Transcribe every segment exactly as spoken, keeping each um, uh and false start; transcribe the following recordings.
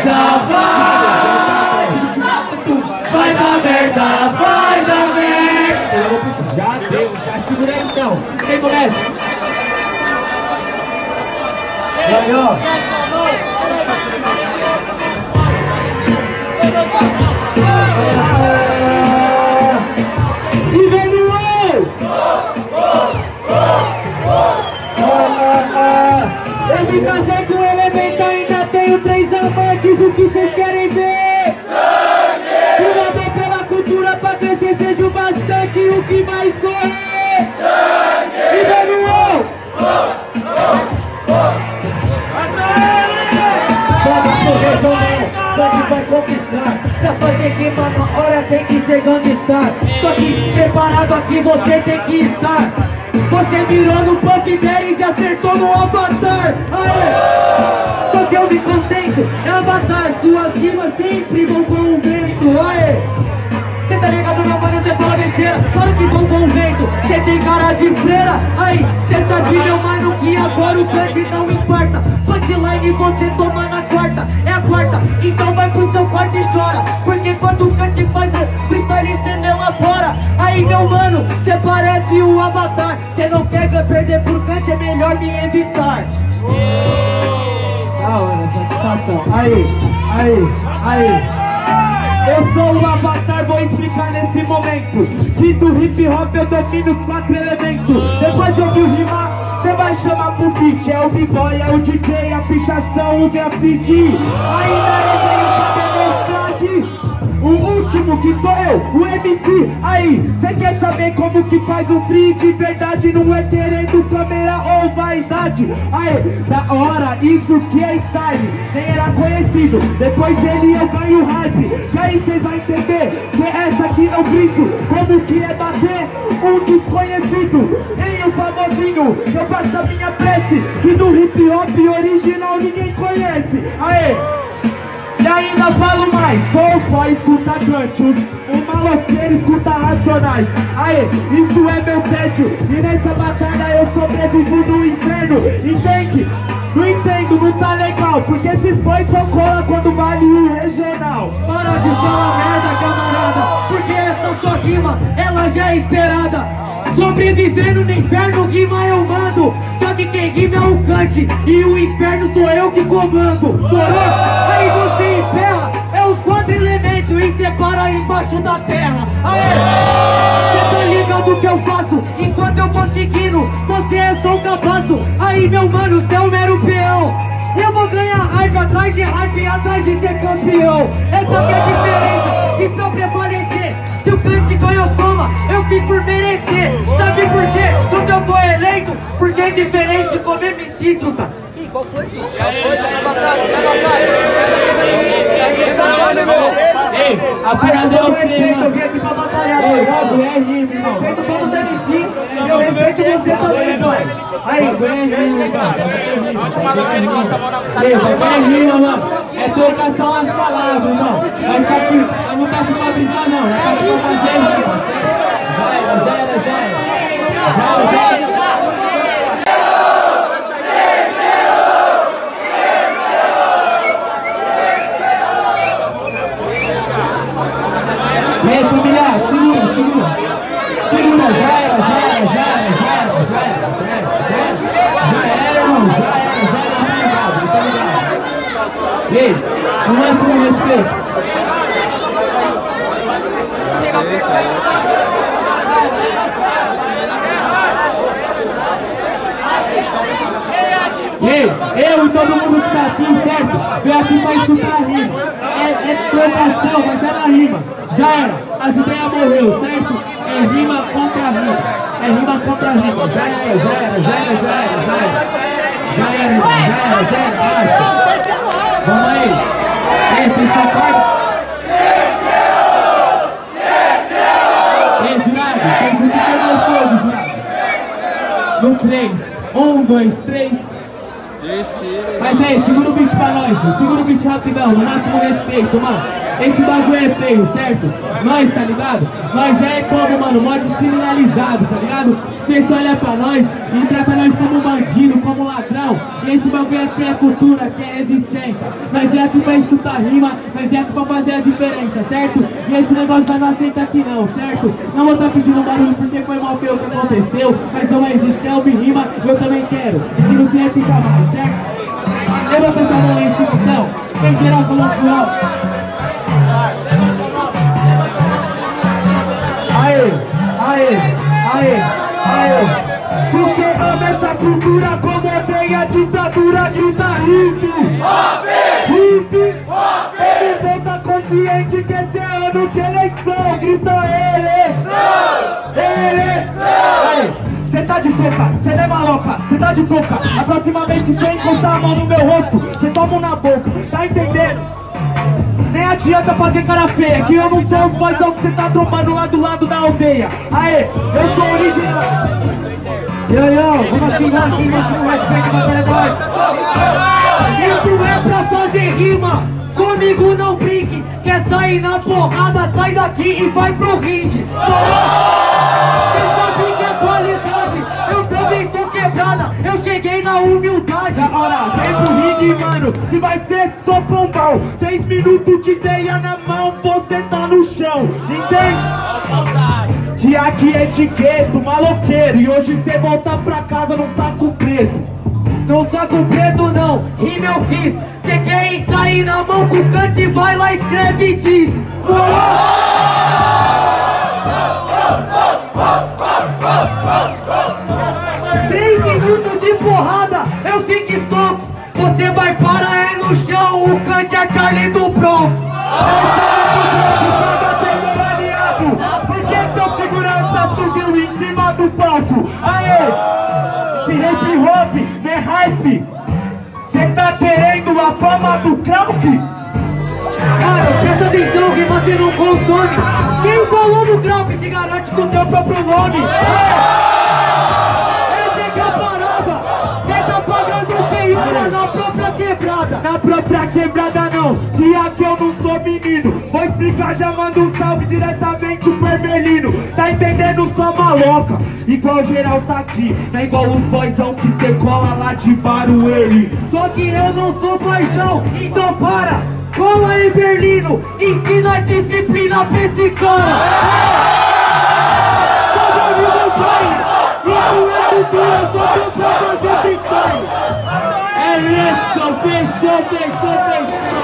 merda, vai! Vai dar merda, vai dar merda! Já deu, já segura aí então. Quem começa? E aí, ó. E vem no gol! Eu me casei com o elemento, ainda tenho três amantes. O que vocês querem ver? Sangue! Uma dor pela cultura pra crescer, seja o bastante. O que vai escorrer? Sangue! E vem no gol! Só que vai conquistar. Pra fazer rima na hora tem que ser gangster. Só que preparado aqui você tem que estar. Você mirou no pump dez e acertou no avatar. Aê! Só que eu me contento, é avatar. Suas rimas sempre vão com o vento. Aê! Cê tá ligado, meu mano, cê fala besteira. Claro que vão com o vento, cê tem cara de freira. Aí, cê sabe, meu mano, que agora o punch não importa. Punchline você toma na quarta, é a quarta. Então vai pro seu quarto e chora. Porque quando o punch faz o freestyle cê não elabora. Aí, meu mano, cê parece o avatar. Cê não pega perder pro punch, é melhor me evitar. Da hora, satisfação. Aí, aí, aí. Eu sou o avatar, vou explicar nesse momento que do hip hop eu domino os quatro elementos. Depois de ouvir rimar, cê vai chamar pro feat. É o b-boy, é o D J, a pichação, o grafite. Ainda eu venho pra beber sangue. O último que sou eu, o M C. Aí, cê quer saber como que faz um free de verdade? Não é querendo câmera ou vaidade. Aí, da hora, isso que é style. Nem era conhecido, depois ele eu ganho hype. E aí cês vão entender que essa aqui não briso. Como que é bater um desconhecido em um famosinho. Eu faço a minha prece, que do hip hop original ninguém conhece. Aê! E ainda falo mais, sou os boys, escuta cantos, o maloqueiro escuta racionais. Aê, isso é meu prédio, e nessa batalha eu sobrevivo do inferno. Entende? Não entendo, não tá legal, porque esses boys só cola quando vale o regional. Para de falar merda, camarada, porque essa sua rima, ela já é esperada. Sobrevivendo no inferno, rima eu mando. Só que quem rima é o Kant e o inferno sou eu que comando. Morou? Aí você emperra, é os quatro elementos e separa embaixo da terra. Aê! Cê tá ligado o que eu faço? Enquanto eu vou seguindo, você é só um capaço. Aí meu mano, cê é um mero peão. Eu vou ganhar hype atrás de hype, atrás de ser campeão. Essa que é a diferença, e pra prevalecer, se o Kant ganhou fama, eu fiz por merecer. Sabe por quê? Tudo eu tô eleito, porque é diferente como M C, truta. Ih, qual foi? Já foi, tá na batalha, tá na batalha. Ei, a parada é o clima. Eu vim aqui pra batalhar, tá ligado? É rima, irmão. Respeito todos os M C, e eu respeito você também, pai. Aí, Ei, vai rima, mano. É trocar só as palavras, irmão. Mas tá aqui, eu não tá aqui pra brincar, não. É tá aqui pra fazer rima. Já era, já era, já era. Já era, já era. E aí, família, segura, segura. Segura, já era, já era, já era, já era, já era, já era, já era. Já era, irmão, já era, já era, tá ligado? E aí, no máximo respeito. Ei, eu e todo mundo que tá aqui, certo? Veio aqui pra escutar a rima. É, é trocação, mas é na rima. Já era, as ideias morreu, certo? É rima contra rima. É rima contra rima. Já era, já era, já era, já era, já era. Já era, já era, já era, já era. Vamos aí. Ei, vocês estão pagos? Ei, jurado, vocês não ficam mais fogo, jurado. No três. Um, dois, três. Mas aí, segura o beat pra nós, mano. Segura o beat rapidão, no máximo respeito, mano. esse bagulho é feio, certo? Nós, tá ligado? Nós já é como, mano, mó descriminalizado, tá ligado? Vocês olham pra nós e tratam nós como bandido, como ladrão. E esse bagulho aqui é cultura, que é resistência. Nós é aqui pra escutar rima, nós é aqui pra fazer a diferença, certo? E esse negócio vai não aceita aqui não, certo? Não vou estar pedindo barulho porque foi mal feio o que aconteceu, mas não existe, é ouvir rima, eu também quero. E não se fica mais, certo? Eu vou pensar na instituição, em geral falou plural. Aê, aê, aê, aê. Se você ama essa cultura como odeia a ditadura, grita hip, hip, ele volta consciente que esse é ano de eleição, grita ele, ele, aê. Cê tá de coca, cê não é maloca, cê tá de coca. A próxima vez que cê encostar a mão no meu rosto, cê toma um na boca, tá entendendo? Nem adianta fazer cara feia, que eu não sou os boizão que cê tá trombando lá do lado da aldeia. Aê, eu sou original. Yo, yo, vamos assim, vamos assim, nesse com respeito, batalha nós. Isso é pra fazer rima, comigo não brinque. Quer sair na porrada, sai daqui e vai pro ringue. Eu também sou quebrada, eu cheguei na humildade. Agora vem pro ringue, mano, que vai ser só pombal. Três minutos de ideia na mão, você tá no chão, entende? Que aqui é etiqueto, maloqueiro. E hoje cê volta pra casa num saco preto. Não saco preto não, rima eu fiz. Cê quer ir sair na mão com o cante, vai lá, escreve e diz. Três minutos de porrada, eu fico stonks. Você vai parar é no chão, o cante é Charlie do Bronx. Porque seu segurança subiu em cima do palco. Aê, esse hip hop não é hype. Cê tá querendo a fama do Krauk? Cara, presta atenção que você não consome. Quem falou no Krauk se garante com o teu próprio nome. Essa é que é a parada. Cê tá pagando feiura na própria quebrada. Na própria quebrada não, que aqui eu não sou menino. Vou explicar, já mando um salve diretamente pro Vermelhino. Tá entendendo, só maloca, igual geral tá aqui. Não é igual os boizão que cê cola lá de Barueri. Só que eu não sou paizão, então para. Cola aí, Berlino, ensina a disciplina pra esse cara. Todo mundo vai, isso é cultura, só que eu pra fazer freestyle. É isso, fechou, fechou, fechou.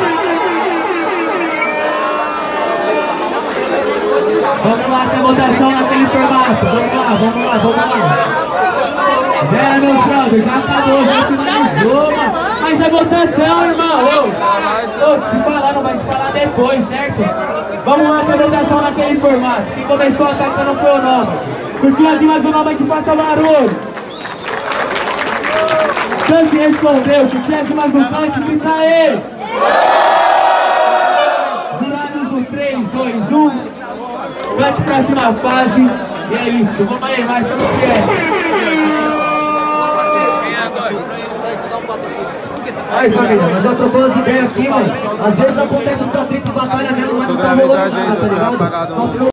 Vamos lá, tem votação naquele formato. Vamos lá, vamos lá, vamos lá. Vera, meu brother, já acabou, já finalizou, mano. Mas é votação, irmão. Ô, ô, se falar, não vai se falar depois, certo? Vamos lá, tem votação naquele formato. Quem começou atacando foi o nome. Curtiu as rimas do nome, a gente passa barulho. Cante respondeu, curtiu as rimas do Cante, grita ele. Jurados do três, dois, um. Cante próxima fase. E é isso, vamos aí, marcha no pé. Aí, família, nós já trocamos as ideias aqui, mano. Às vezes acontece um atrito de batalha mesmo, mas não tá rolando nada, tá ligado?